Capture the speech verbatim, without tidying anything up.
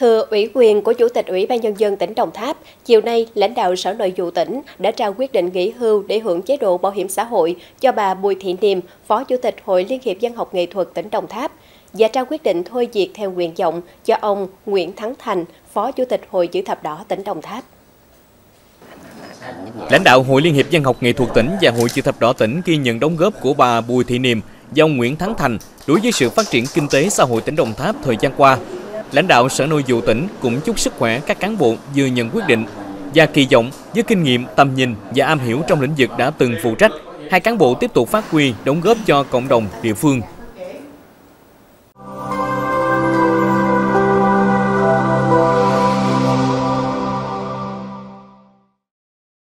Thừa ủy quyền của Chủ tịch Ủy ban Nhân dân tỉnh Đồng Tháp, chiều nay, lãnh đạo Sở Nội vụ tỉnh đã trao quyết định nghỉ hưu để hưởng chế độ bảo hiểm xã hội cho bà Bùi Thị Niềm, Phó Chủ tịch Hội Liên hiệp Văn học Nghệ thuật tỉnh Đồng Tháp, và trao quyết định thôi việc theo nguyện vọng cho ông Nguyễn Thắng Thành, Phó Chủ tịch Hội Chữ thập đỏ tỉnh Đồng Tháp. Lãnh đạo Hội Liên hiệp Văn học Nghệ thuật tỉnh và Hội Chữ thập đỏ tỉnh ghi nhận đóng góp của bà Bùi Thị Niềm và ông Nguyễn Thắng Thành đối với sự phát triển kinh tế xã hội tỉnh Đồng Tháp thời gian qua. Lãnh đạo Sở Nội vụ tỉnh cũng chúc sức khỏe các cán bộ vừa nhận quyết định và kỳ vọng với kinh nghiệm, tầm nhìn và am hiểu trong lĩnh vực đã từng phụ trách, hai cán bộ tiếp tục phát huy đóng góp cho cộng đồng địa phương.